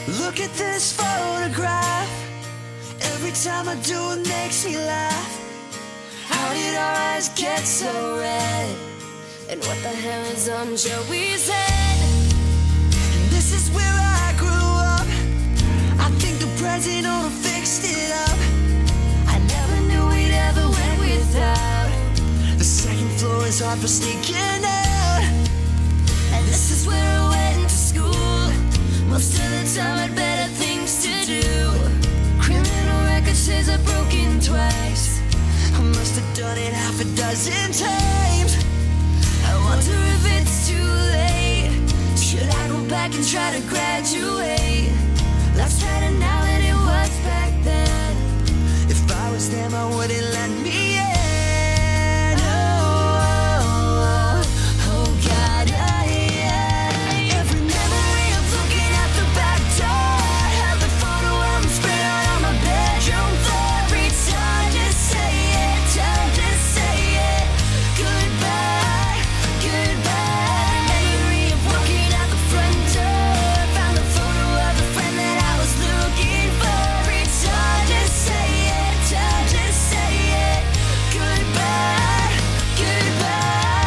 Look at this photograph. Every time I do it makes me laugh. How did our eyes get so red? And what the hell is on Joey's head? This is where I grew up. I think the president oughta fixed it up. I never knew we'd ever went without. The second floor is hard for sneaking out. And this is where I went to school. Most of the time I'd better things to do. Criminal record says I've broken twice. I must have done it half a dozen times. I wonder if it's too late. Should I go back and try to graduate? Life's better now than it was back then. If I was them, I wouldn't let me in. Oh, God, every memory of looking at the back door. Have the photo of me spread out on my bedroom floor. Every time to say it, time to say it. Goodbye, goodbye. Memory of walking out the front door. Found the photo of the friend that I was looking for. Every time to say it, time to say it. Goodbye, goodbye.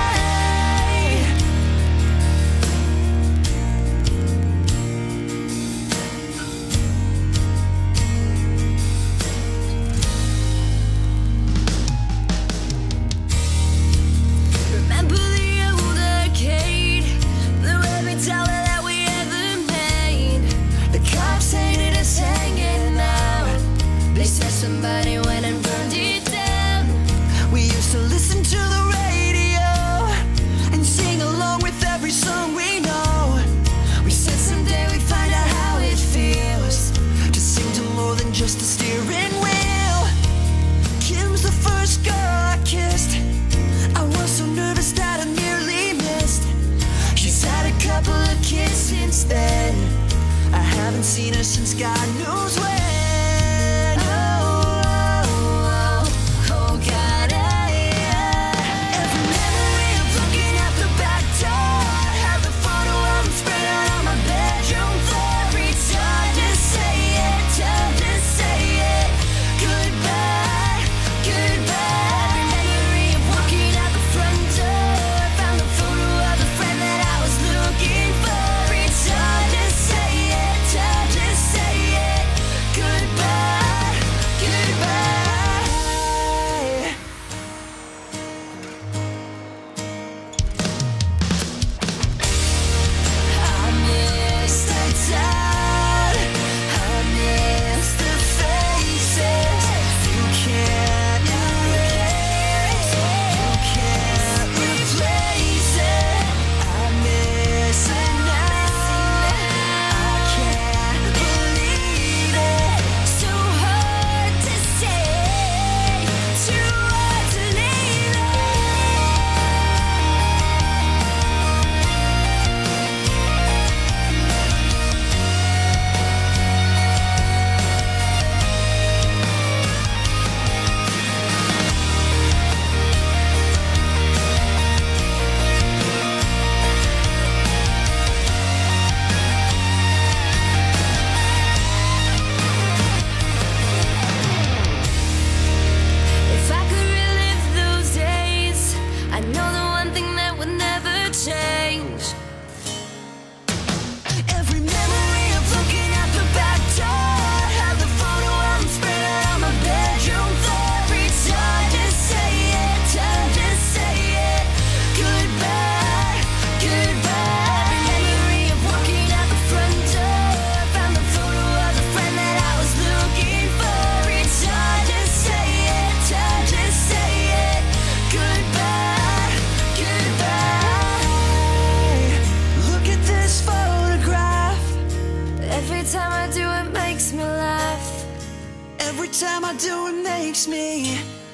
Remember the old arcade, the every dollar that we ever made. The cops hated us hanging out. They said somebody went and burned it down. We used to listen to the radio and sing along with every song we know. We said someday we'd find out how it feels to sing to more than just a steering wheel. Kim's the first girl I kissed. I was so nervous that I nearly missed. She's had a couple of kids since then. I haven't seen her since God knows when. Oh, God, Every memory of looking at the back door. Have the photo of me spread out on my bedroom floor. every time to say it, time to say it. Goodbye, goodbye. Every memory of walking out the front door. Found the photo of the friend that I was looking for. Every time to say it, time to say it. Goodbye, goodbye. I miss the Dad, I miss the faces. You can't erase, you can't replace it. I miss it now. I can't believe it. so hard to say, too hard to leave it. If I could relive those days, I know the one thing that would never change. Every memory of looking at the back door. Have the photo of me spread out on my bedroom floor. Every time to say it, time to say it. Goodbye, goodbye. Every memory of walking out the front door. Found the photo of the friend that I was looking for. Every time to say it, time to say it. Goodbye, goodbye. Look at this photograph. Every time I do it makes me laugh. Every time I do it makes me